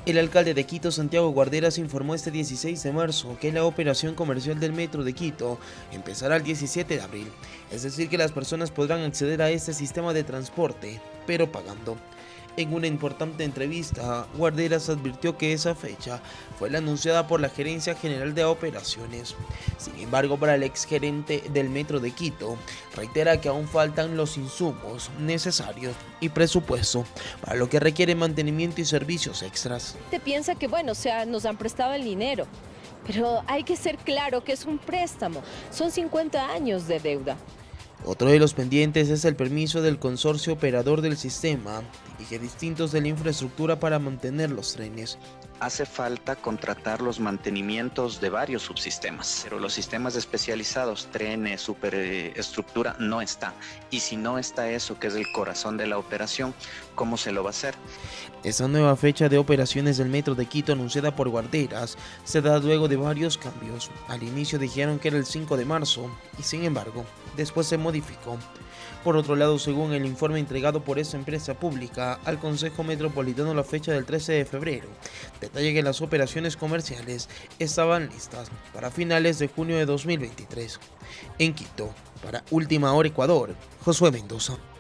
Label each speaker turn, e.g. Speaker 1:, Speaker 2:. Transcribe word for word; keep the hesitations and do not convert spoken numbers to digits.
Speaker 1: El alcalde de Quito, Santiago Guarderas, informó este dieciséis de marzo que la operación comercial del Metro de Quito empezará el diecisiete de abril, es decir que las personas podrán acceder a este sistema de transporte, pero pagando. En una importante entrevista, Guarderas advirtió que esa fecha fue la anunciada por la Gerencia General de Operaciones. Sin embargo, para el exgerente del Metro de Quito, reitera que aún faltan los insumos necesarios y presupuesto, para lo que requiere mantenimiento y servicios extras.
Speaker 2: Te piensa que, bueno, o sea, nos han prestado el dinero, pero hay que ser claro que es un préstamo, son cincuenta años de deuda.
Speaker 1: Otro de los pendientes es el permiso del consorcio operador del sistema y que distintos de la infraestructura para mantener los trenes.
Speaker 3: Hace falta contratar los mantenimientos de varios subsistemas, pero los sistemas especializados, trenes, superestructura, no está. Y si no está eso, que es el corazón de la operación, ¿cómo se lo va a hacer?
Speaker 1: Esta nueva fecha de operaciones del Metro de Quito, anunciada por Guarderas, se da luego de varios cambios. Al inicio dijeron que era el cinco de marzo y, sin embargo, después se modificó. Por otro lado, según el informe entregado por esta empresa pública al Consejo Metropolitano, la fecha del trece de febrero detalla que las operaciones comerciales estaban listas para finales de junio de dos mil veintitrés. En Quito, para Última Hora Ecuador, Josué Mendoza.